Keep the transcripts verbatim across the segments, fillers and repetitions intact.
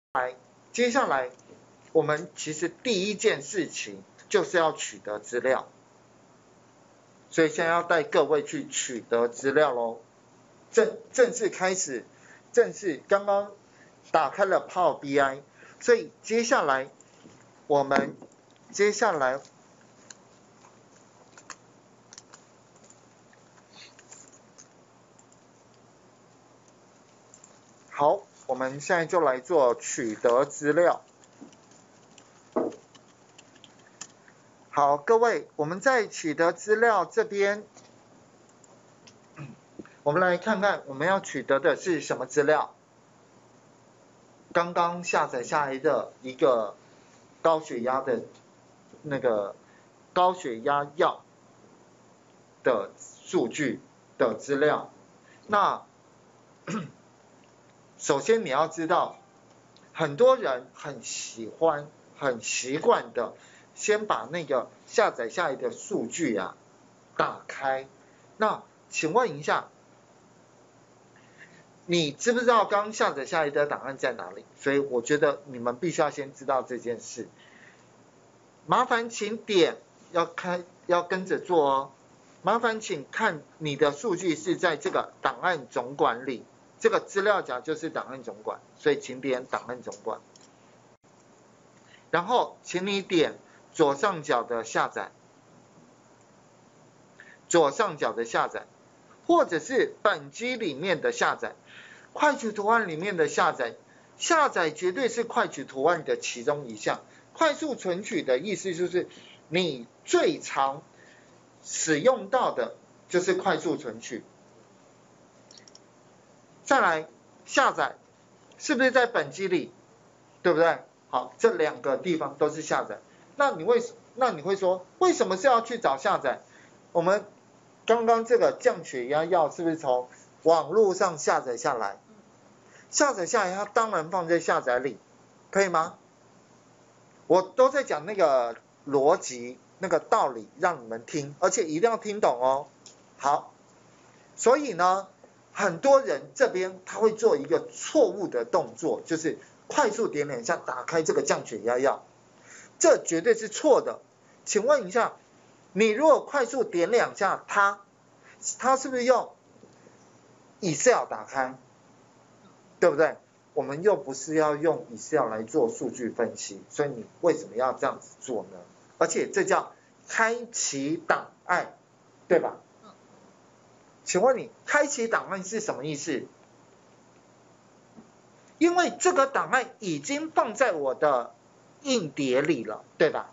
来，接下来我们其实第一件事情就是要取得资料，所以现在要带各位去取得资料咯。正正式开始，正式刚刚打开了 Power B I， 所以接下来我们接下来好，我们现在就来做取得资料。好，各位，我们在取得资料这边，我们来看看我们要取得的是什么资料。刚刚下载下来的一个高血压的那个高血压药的数据的资料。那首先你要知道，很多人很喜欢、很习惯的，先把那个下载下来的数据啊打开。那请问一下，你知不知道刚下载下来的档案在哪里？所以我觉得你们必须要先知道这件事。麻烦请点，要开要跟着做哦。麻烦请看你的数据是在这个档案总管里。这个资料夹就是档案总管，所以请点档案总管，然后请你点左上角的下载，左上角的下载，或者是本机里面的下载，快取图案里面的下载，下载绝对是快取图案的其中一项。快速存取的意思就是你最常使用到的就是快速存取。再来下载，是不是在本机里，对不对？好，这两个地方都是下载。那你会那你会说，为什么是要去找下载？我们刚刚这个降血压药是不是从网络上下载下来？下载下来，它当然放在下载里，可以吗？我都在讲那个逻辑、那个道理，让你们听，而且一定要听懂哦。好，所以呢，很多人这边他会做一个错误的动作，就是快速点两下打开这个降血压药，这绝对是错的。请问一下，你如果快速点两下它，它是不是用 Excel 打开？对不对？我们又不是要用 Excel 来做数据分析，所以你为什么要这样子做呢？而且这叫开启档案，对吧？请问你开启档案是什么意思？因为这个档案已经放在我的硬碟里了，对吧？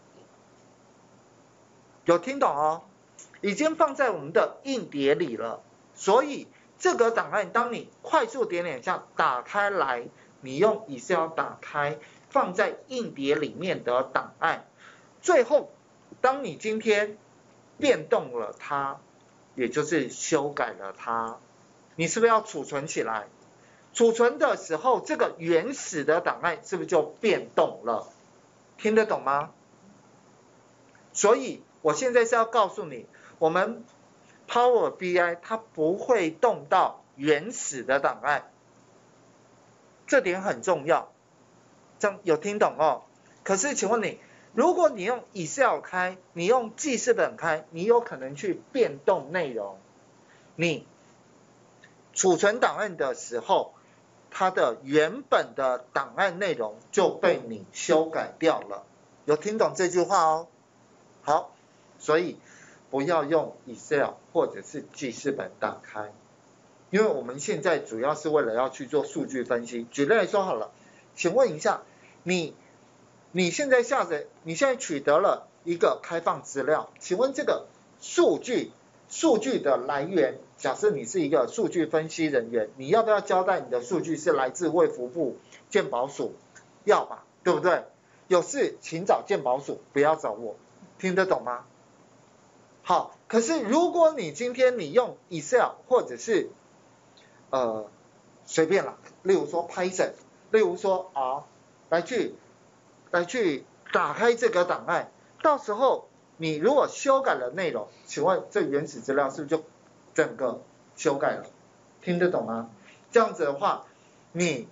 有听懂哦？已经放在我们的硬碟里了，所以这个档案当你快速点两下打开来，你用 Excel 打开放在硬碟里面的档案，最后当你今天变动了它，也就是修改了它，你是不是要储存起来？储存的时候，这个原始的档案是不是就变动了？听得懂吗？所以我现在是要告诉你，我们 Power B I 它不会动到原始的档案，这点很重要，这样有听懂哦？可是请问你，如果你用 Excel 开，你用记事本开，你有可能去变动内容。你储存档案的时候，它的原本的档案内容就被你修改掉了。有听懂这句话哦？好，所以不要用 Excel 或者是记事本打开，因为我们现在主要是为了要去做数据分析。举例来说好了，请问一下，你你现在下载，你现在取得了一个开放资料，请问这个数据数据的来源，假设你是一个数据分析人员，你要不要交代你的数据是来自卫福部、健保署？要吧，对不对？有事请找健保署，不要找我，听得懂吗？好，可是如果你今天你用 Excel 或者是呃随便啦，例如说 Python， 例如说 R 来去来去打开这个档案，到时候你如果修改了内容，请问这原始资料是不是就整个修改了？听得懂吗？这样子的话，你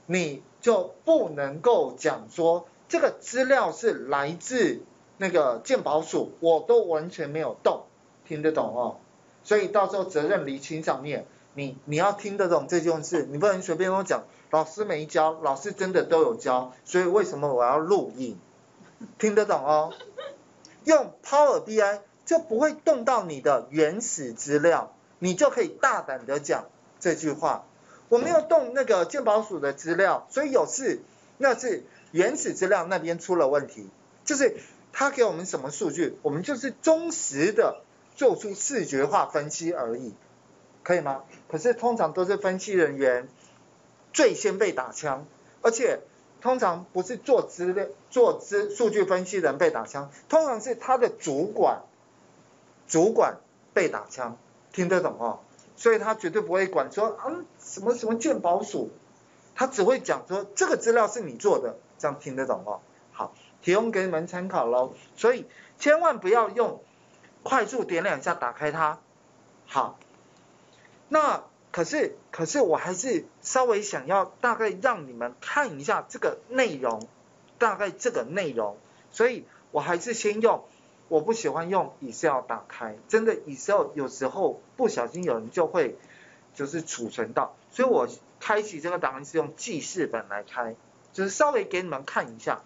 你就不能够讲说这个资料是来自那个健保署，我都完全没有动，听得懂哦？所以到时候责任厘清上面，你你要听得懂这件事，你不能随便跟我讲，老师没教，老师真的都有教，所以为什么我要录影？听得懂哦？用 Power B I 就不会动到你的原始资料，你就可以大胆的讲这句话。我没有动那个健保署的资料，所以有事那是原始资料那边出了问题，就是他给我们什么数据，我们就是忠实的做出视觉化分析而已，可以吗？可是通常都是分析人员最先被打枪，而且通常不是做资料做资数据分析人被打枪，通常是他的主管主管被打枪，听得懂哦？所以他绝对不会管说嗯什么什么健保署，他只会讲说这个资料是你做的，这样听得懂哦？好，提供给你们参考咯。所以千万不要用快速点两下打开它。好，那可是可是我还是稍微想要大概让你们看一下这个内容，大概这个内容，所以我还是先用。我不喜欢用 Excel 打开，真的 Excel 有时候不小心有人就会就是储存到，所以我开启这个档案是用记事本来开，就是稍微给你们看一下。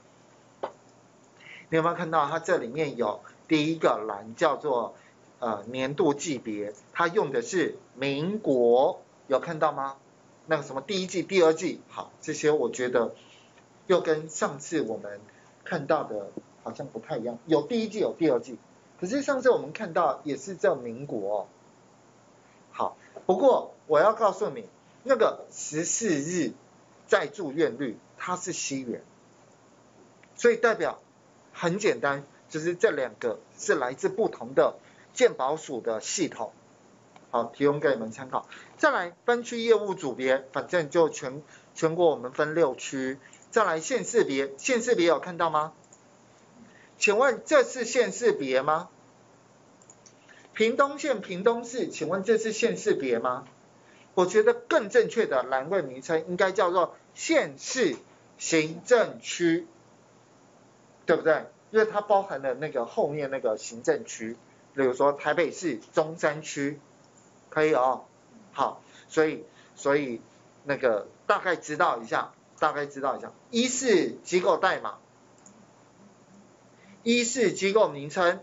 你有没有看到它这里面有第一个栏叫做呃年度季别，它用的是民国，有看到吗？那个什么第一季、第二季，好，这些我觉得又跟上次我们看到的好像不太一样，有第一季有第二季，可是上次我们看到也是叫民国哦。好，不过我要告诉你，那个十四日再住院率它是西元，所以代表很简单，就是这两个是来自不同的健保署的系统。好，提供给你们参考。再来分区业务组别，反正就全全国我们分六区。再来县市别，县市别有看到吗？请问这是县市别吗？屏东县、屏东市，请问这是县市别吗？我觉得更正确的栏位名称应该叫做县市行政区，对不对？因为它包含了那个后面那个行政区，比如说台北市中山区，可以哦。好，所以所以那个大概知道一下，大概知道一下，一是机构代码。一是机构名称，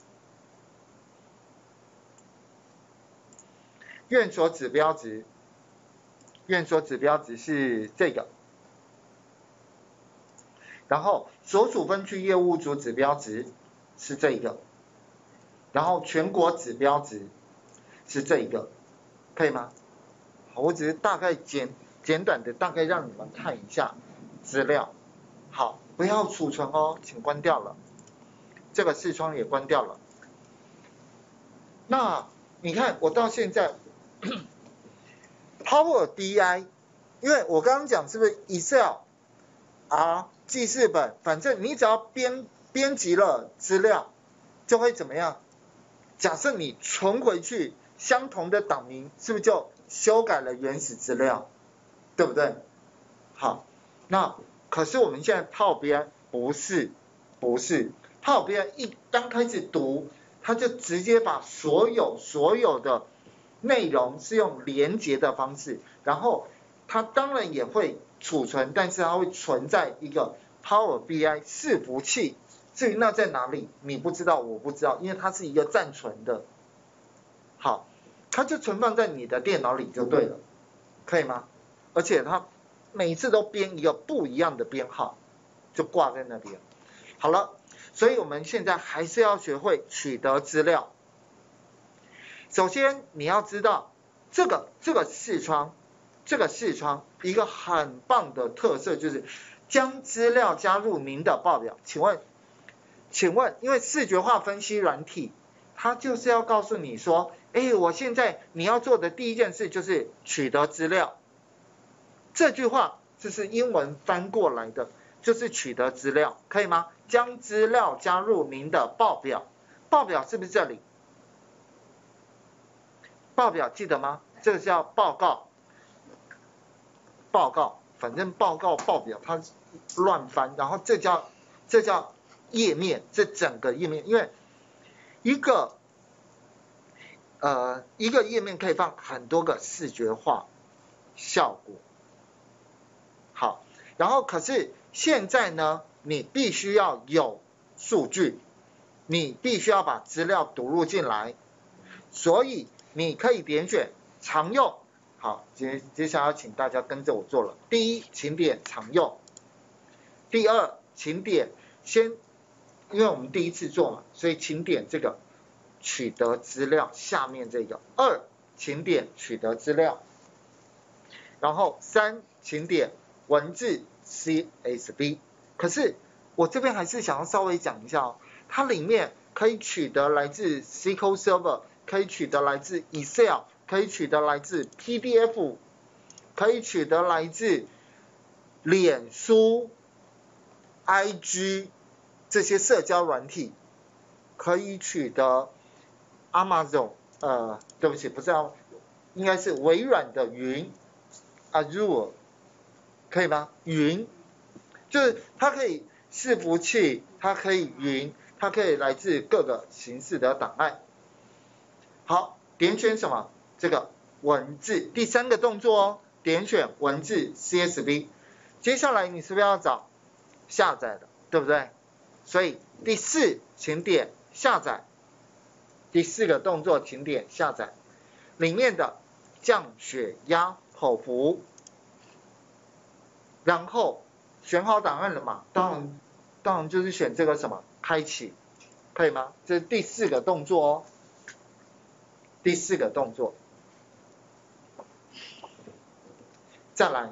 院所指标值，院所指标值是这个，然后所属分区业务组指标值是这个，然后全国指标值是这一个，可以吗？好，我只是大概简简短的大概让你们看一下资料，好，不要储存哦，请关掉了。这个视窗也关掉了。那你看我到现在Power B I， 因为我刚刚讲是不是 Excel 啊记事本，反正你只要编编辑了资料，就会怎么样？假设你存回去相同的档名，是不是就修改了原始资料？对不对？好，那可是我们现在 Power B I 不是不是。Power B I 一刚开始读，它就直接把所有所有的内容是用连结的方式，然后它当然也会储存，但是它会存在一个 Power B I 伺服器。至于那在哪里，你不知道，我不知道，因为它是一个暂存的。好，它就存放在你的电脑里就对了，可以吗？而且它每次都编一个不一样的编号，就挂在那边。好了。所以我们现在还是要学会取得资料。首先你要知道这个这个视窗，这个视窗一个很棒的特色就是将资料加入您的报表。请问，请问，因为视觉化分析软体，它就是要告诉你说，哎，我现在你要做的第一件事就是取得资料。这句话这是英文翻过来的，就是取得资料，可以吗？将资料加入您的报表，报表是不是这里？报表记得吗？这个叫报告，报告。 反正报告报表它乱翻，然后这叫这叫页面，这整个页面，因为一个呃一个页面可以放很多个视觉化效果。好，然后可是现在呢，你必须要有数据，你必须要把资料读入进来，所以你可以点选常用。好，接接下来请大家跟着我做了。第一，请点常用。第二，请点先，因为我们第一次做嘛，所以请点这个取得资料下面这个。二，请点取得资料。然后三，请点文字 C S V。可是我这边还是想要稍微讲一下哦，它里面可以取得来自 S Q L Server， 可以取得来自 Excel。可以取得来自 P D F， 可以取得来自脸书、I G 这些社交软体，可以取得 Amazon， 呃，对不起，不是啊，应该是微软的云 Azure， 可以吗？云，就是它可以伺服器，它可以云，它可以来自各个形式的档案。好，点选什么？这个文字，第三个动作哦，点选文字 C S V， 接下来你是不是要找下载的，对不对？所以第四，请点下载，第四个动作请点下载，里面的降血压口服，然后选好档案了嘛，当然当然就是选这个什么开启，可以吗？这是第四个动作哦，第四个动作。再来，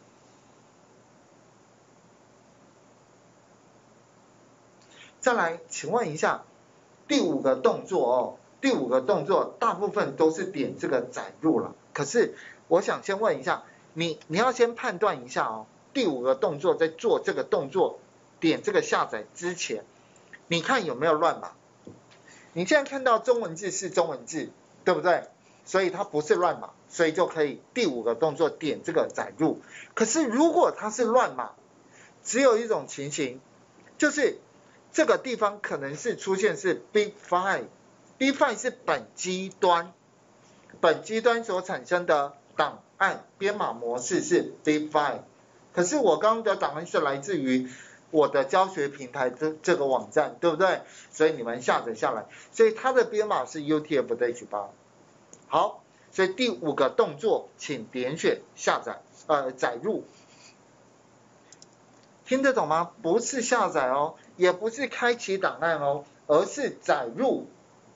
再来，请问一下，第五个动作哦，第五个动作大部分都是点这个载入了。可是我想先问一下，你你要先判断一下哦，第五个动作在做这个动作，点这个下载之前，你看有没有乱码？你现在看到中文字是中文字，对不对？所以它不是乱码，所以就可以第五个动作点这个载入。可是如果它是乱码，只有一种情形，就是这个地方可能是出现是 B file，B file 是本机端，本机端所产生的档案编码模式是 B file， 可是我刚刚的档案是来自于我的教学平台这这个网站，对不对？所以你们下载下来，所以它的编码是 U T F H 八。好，所以第五个动作，请点选下载，呃，载入。听得懂吗？不是下载哦，也不是开启档案哦，而是载入。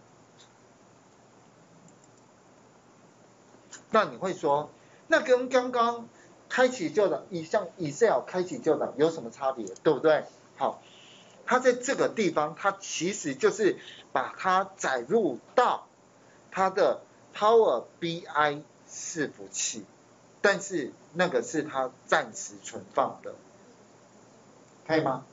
那你会说，那跟刚刚开启旧档，像 Excel 开启旧档有什么差别？对不对？好，它在这个地方，它其实就是把它载入到它的Power B I 伺服器，但是那个是它暂时存放的，可以吗？